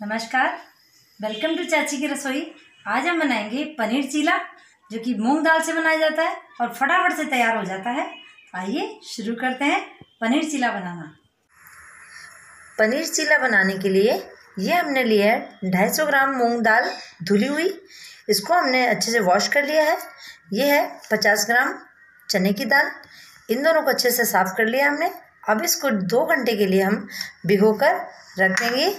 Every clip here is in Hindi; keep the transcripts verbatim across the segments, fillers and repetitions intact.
नमस्कार, वेलकम टू चाची की रसोई। आज हम बनाएंगे पनीर चीला, जो कि मूंग दाल से बनाया जाता है और फटाफट से तैयार हो जाता है। आइए शुरू करते हैं पनीर चीला बनाना। पनीर चीला बनाने के लिए ये हमने लिया है ढाई सौ ग्राम मूंग दाल धुली हुई। इसको हमने अच्छे से वॉश कर लिया है। ये है पचास ग्राम चने की दाल। इन दोनों को अच्छे से साफ़ कर लिया हमने। अब इसको दो घंटे के लिए हम भिगोकर रख देंगे।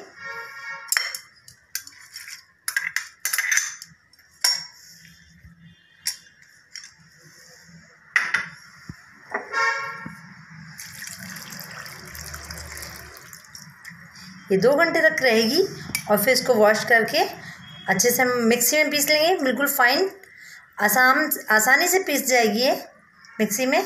ये दो घंटे तक रहेगी और फिर इसको वॉश करके अच्छे से हम मिक्सी में पीस लेंगे। बिल्कुल फाइन, आसान आसानी से पीस जाएगी ये मिक्सी में।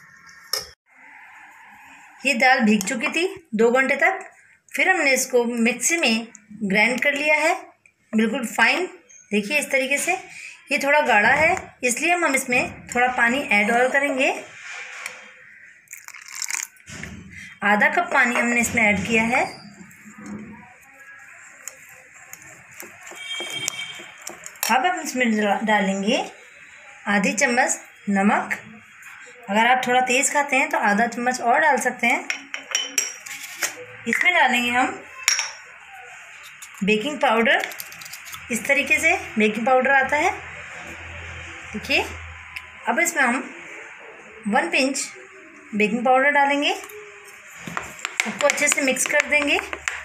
ये दाल भीग चुकी थी दो घंटे तक। फिर हमने इसको मिक्सी में ग्राइंड कर लिया है, बिल्कुल फाइन। देखिए इस तरीके से। ये थोड़ा गाढ़ा है, इसलिए हम इसमें थोड़ा पानी ऐड और करेंगे। आधा कप पानी हमने इसमें ऐड किया है। अब हम इसमें डालेंगे आधी चम्मच नमक। अगर आप थोड़ा तेज़ खाते हैं तो आधा चम्मच और डाल सकते हैं। इसमें डालेंगे हम बेकिंग पाउडर। इस तरीके से बेकिंग पाउडर आता है, देखिए। अब इसमें हम वन पिंच बेकिंग पाउडर डालेंगे। सबको अच्छे से मिक्स कर देंगे।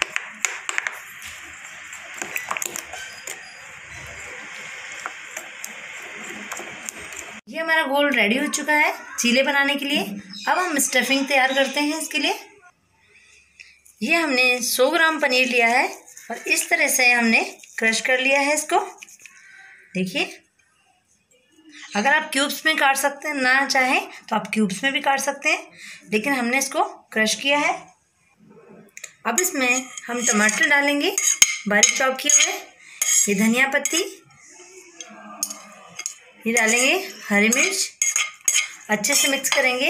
ये हमारा घोल रेडी हो चुका है चीले बनाने के लिए। अब हम स्टफिंग तैयार करते हैं इसके लिए। ये हमने सौ ग्राम पनीर लिया है और इस तरह से हमने क्रश कर लिया है इसको, देखिए। अगर आप क्यूब्स में काट सकते हैं, ना चाहें तो आप क्यूब्स में भी काट सकते हैं, लेकिन हमने इसको क्रश किया है। अब इसमें हम टमाटर डालेंगे बारीक चॉप किए हुए। ये धनिया पत्ती, ये डालेंगे हरी मिर्च। अच्छे से मिक्स करेंगे।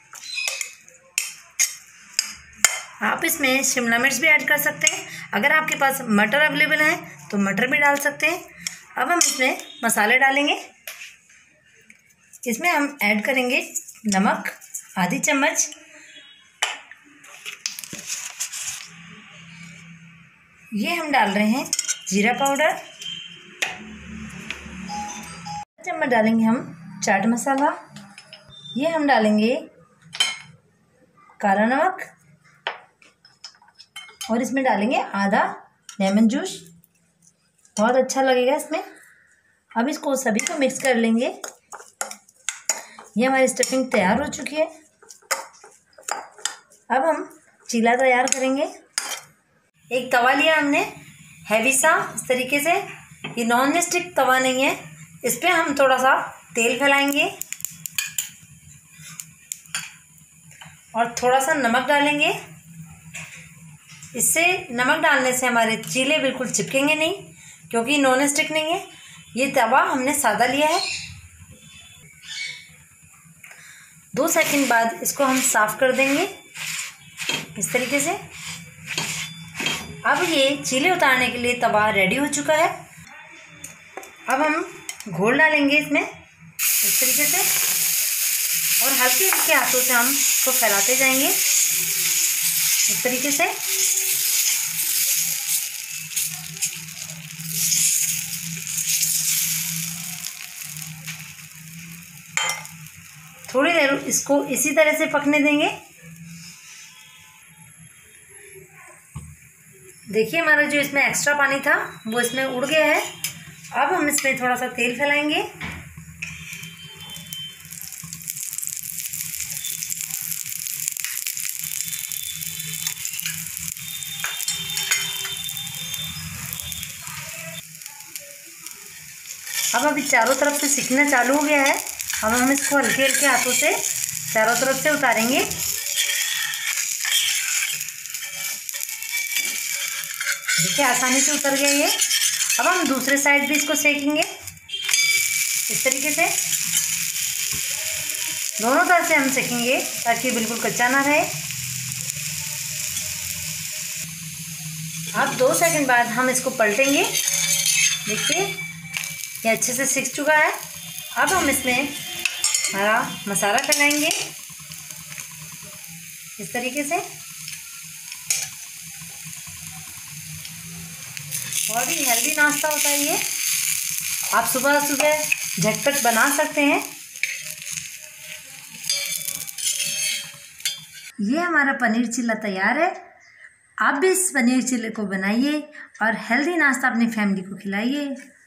आप इसमें शिमला मिर्च भी ऐड कर सकते हैं। अगर आपके पास मटर अवेलेबल है तो मटर भी डाल सकते हैं। अब हम इसमें मसाले डालेंगे। इसमें हम ऐड करेंगे नमक आधी चम्मच। ये हम डाल रहे हैं जीरा पाउडर। चम्मच डालेंगे हम चाट मसाला। ये हम डालेंगे काला नमक और इसमें डालेंगे आधा लेमन जूस, बहुत अच्छा लगेगा इसमें। अब इसको सभी को मिक्स कर लेंगे। ये हमारी स्टफिंग तैयार हो चुकी है। अब हम चीला तैयार करेंगे। एक तवा लिया हमने हैवी सा, इस तरीके से। ये नॉन स्टिक तवा नहीं है। इस पर हम थोड़ा सा तेल फैलाएंगे और थोड़ा सा नमक डालेंगे। इससे नमक डालने से हमारे चीले बिल्कुल चिपकेंगे नहीं, क्योंकि नॉन स्टिक नहीं है। ये तवा हमने सादा लिया है। दो सेकंड बाद इसको हम साफ़ कर देंगे इस तरीके से। अब ये चीले उतारने के लिए तवा रेडी हो चुका है। अब हम घोल डालेंगे इसमें इस तरीके से और हल्के हल्के हाथों से हम इसको फैलाते जाएंगे इस तरीके से। थोड़ी देर इसको इसी तरह से पकने देंगे। देखिए हमारा जो इसमें एक्स्ट्रा पानी था वो इसमें उड़ गया है। अब हम इसमें थोड़ा सा तेल फैलाएंगे। अब अभी चारों तरफ से सिकना चालू हो गया है। अब हम इसको हल्के हल्के हाथों से चारों तरफ से उतारेंगे। देखिए आसानी से उतर गया ये। अब हम दूसरे साइड भी इसको सेकेंगे इस तरीके से। दोनों तरफ से हम सेकेंगे ताकि बिल्कुल कच्चा ना रहे। अब दो सेकंड बाद हम इसको पलटेंगे। देखिए ये अच्छे से सिक चुका है। अब हम इसमें हरा मसाला टंगाएंगे इस तरीके से। बहुत ही हेल्दी नाश्ता होता है ये, आप सुबह सुबह झटपट बना सकते हैं। ये हमारा पनीर चिल्ला तैयार है। आप भी इस पनीर चिल्ले को बनाइए और हेल्दी नाश्ता अपनी फैमिली को खिलाइए।